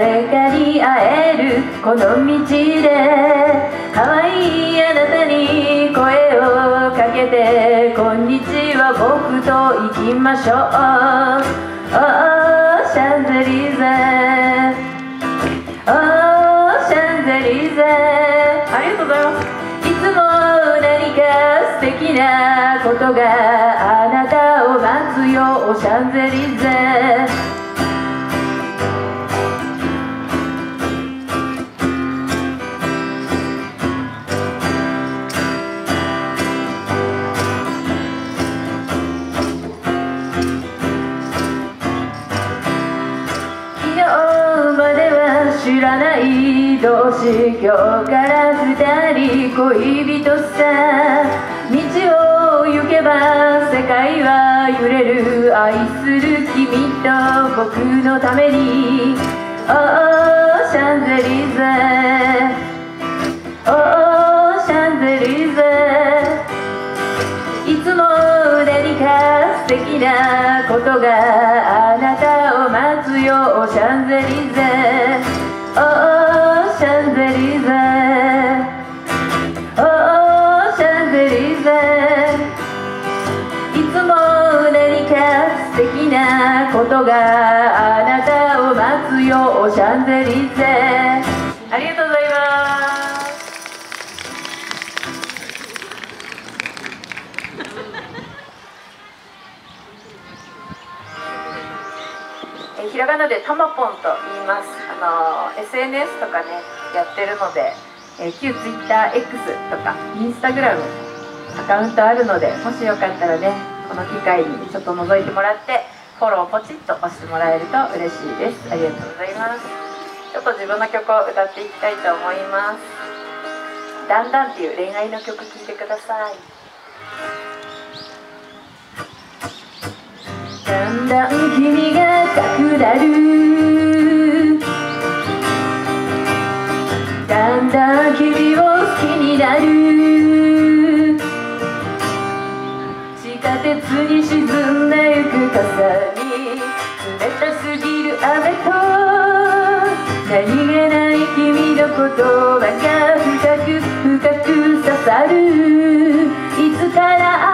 誰かに会えるこの道で可愛いあなたに声をかけてこんにちは僕と行きましょう。シャンゼリゼ、シャンゼリゼ、ありがとうございます。いつも何か素敵なことがあなたを待つよシャンゼリゼ。知らない同士今日から二人恋人さ。道を行けば世界は揺れる愛する君と僕のために。シャンゼリゼ、シャンゼリゼ。いつも何か素敵なことがあなたを待つよシャンゼリゼ。シャンゼリゼ、シャンゼリゼ。いつも何か素敵なことがあなたを待つよシャンゼリゼ。ありがとうございます。ひらがなでたまぽんと言います。SNS とかねやってるので、旧 TwitterX とか Instagram アカウントあるので、もしよかったらねこの機会にちょっと覗いてもらってフォローポチッと押してもらえると嬉しいです。ありがとうございます。ちょっと自分の曲を歌っていきたいと思います。だんだんっていう恋愛の曲聴いてください。だんだん君が赤くなる、だんだん君を好きになる、地下鉄に沈んでゆく傘に冷たすぎる雨と何気ない君の言葉が深く深く刺さる。いつから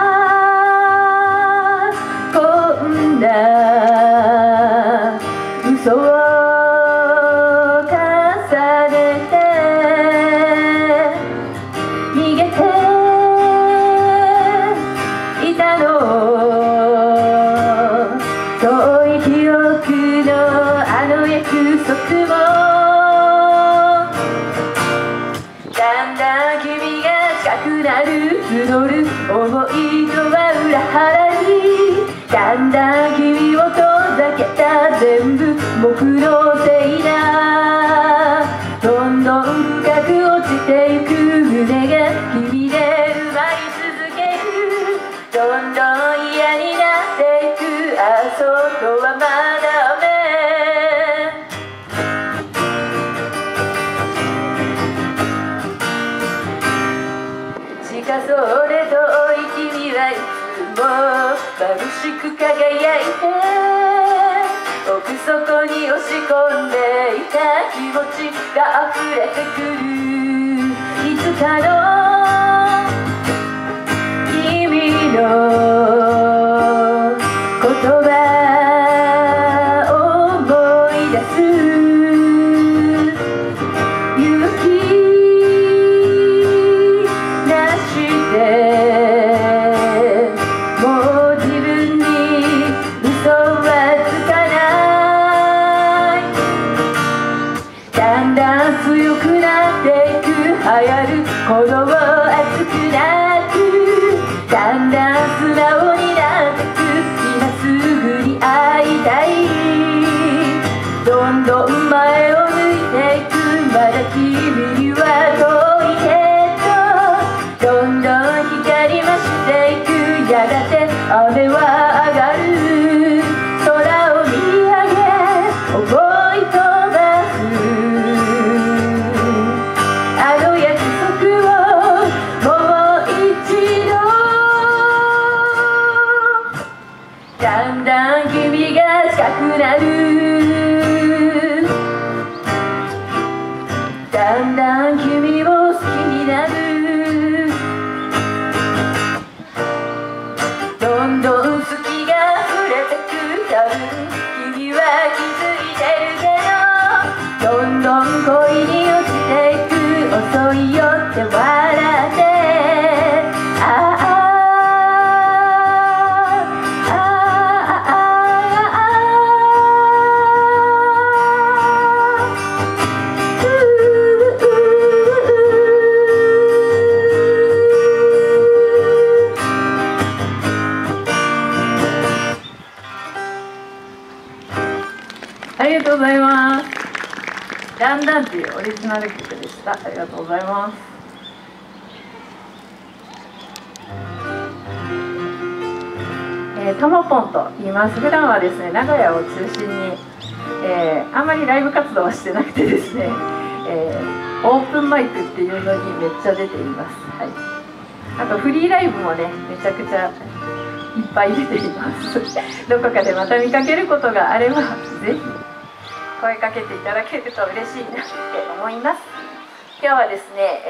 嘘を重ねて逃げていたの。遠い記憶のあの約束もだんだん君が近くなる。募る想いとは裏腹にだんだん君を遠ざけた。全部僕のせいだ。どんどん深く落ちてゆく胸が君で埋まり続ける。どんどん嫌になっていく。そうとはまだダメ。近そうで遠い君はいつも眩しく輝いて奥底に押し込んでいた気持ちが溢れてくる。いつかの君の言葉を思い出す。勇気なしてもう自分に嘘はつかない。だんだん強くなっていく。流行る鼓動熱くなくだんだん素直になってく。今すぐに会いたい。どんどん前を向いていく。まだ君には遠いけどどんどん光増していく。やがて雨は上がる。空を見上げ思い飛ばす。あの約束をもう一度。だんだん君が近くなる。 だんだん」っていうオリジナル曲でした。ありがとうございます。タモポンと言います。普段はですね、名古屋を中心に、あんまりライブ活動はしてなくてですね、オープンマイクっていうのにめっちゃ出ています。はい、あとフリーライブもね、めちゃくちゃいっぱい出ていますどこかでまた見かけることがあればぜひ声かけていただけると嬉しいなって思います。今日はですね、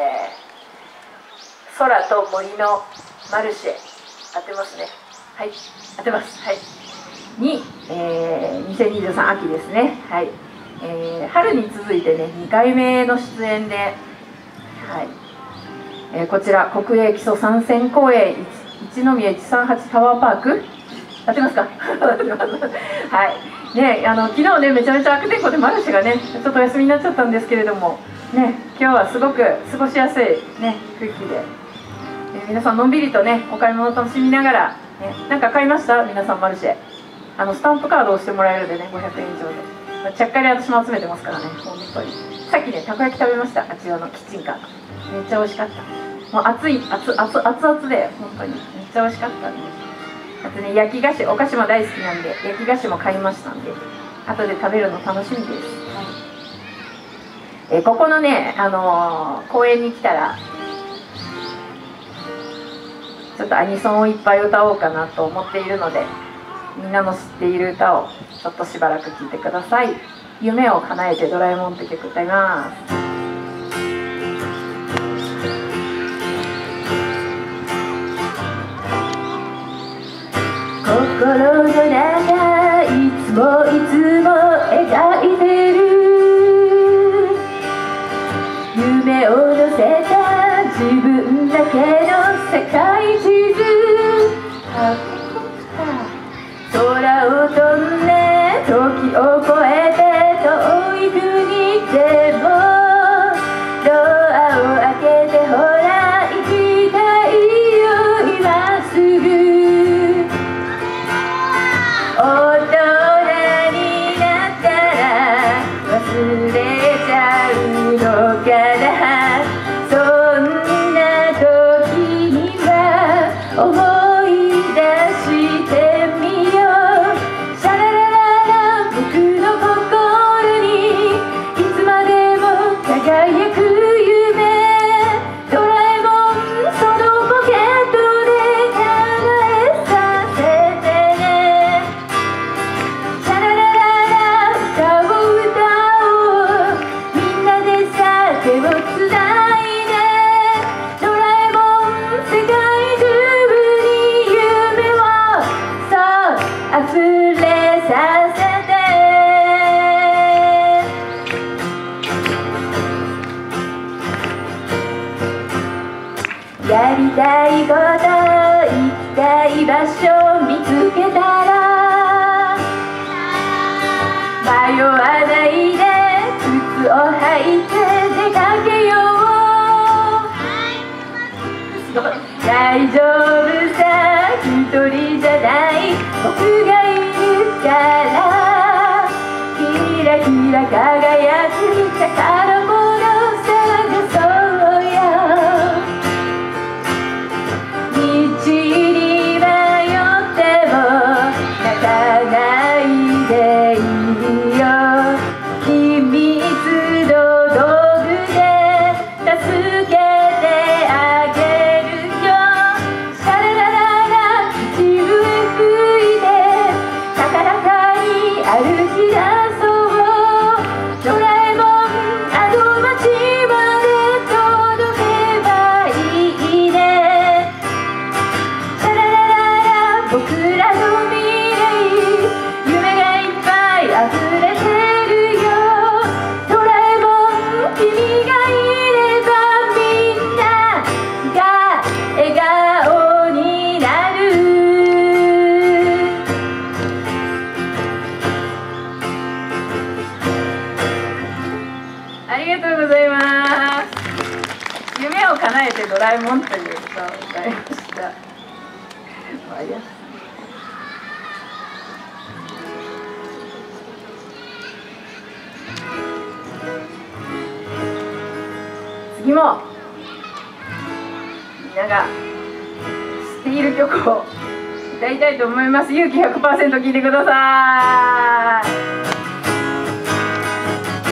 空と森のマルシェ、合ってますね。はい、合ってます。はい。に、2023秋ですね。はい。春に続いてね、2回目の出演で、はい。こちら国営基礎参戦公園一宮138タワーパーク、合ってますか？はい。ね、昨日ね、めちゃめちゃ悪天候でマルシェがね、ちょっとお休みになっちゃったんですけれども、ね、今日はすごく過ごしやすいね、空気で、皆さんのんびりとね、お買い物を楽しみながら。なんか買いました？皆さんマルシェ。スタンプカードを押してもらえるんでね、500円以上で。ちゃっかり私も集めてますからね、本当に。さっきね、たこ焼き食べました、あちらのキッチンカー。めっちゃ美味しかった。もう熱々で、本当に。めっちゃ美味しかったんです。あとね、焼き菓子、お菓子も大好きなんで、焼き菓子も買いましたんで、後で食べるの楽しみです。ここのね、公園に来たら、ちょっとアニソンをいっぱい歌おうかなと思っているので、みんなの知っている歌をちょっとしばらく聴いてください。夢を叶えてドラえもんって曲歌います。心の中いつも描いてる夢を乗せた自分だけの世界地図、空を飛んで時を越えて遠い国でもドアを開けてほら行きたいよ今すぐ、大人になったら忘れちゃうのかな、そんな時には思い出してみよう、シャララララ僕の心にいつまでも輝く夢、ドラえもんそのポケットで叶えさせてね、シャララララ歌を歌おう、みんなでさ手をつないで、ドラえもん世界中に夢をそう溢れさせて、やりたいこと行きたい場所見つけたら迷わないで靴を履いて出かけよう、大丈夫さ一人じゃない僕がいるから、キラキラ輝く宝物探そうよ、道に迷っても泣かないでいいよ、秘密の道具で助けてあげるよ、シャララララ口笛吹いて高らかに歩き出そう、ドラえもんあの街まで届けばいいね、シャララララ僕らの未来夢がいっぱい溢れてるよ、ドラえもん君がいればみんなが笑顔になる、ありがとうございます。夢を叶えてドラえもんという歌を歌いました。 時もみんなが知っている曲を歌いたいと思います。勇気 100% 聴いてください。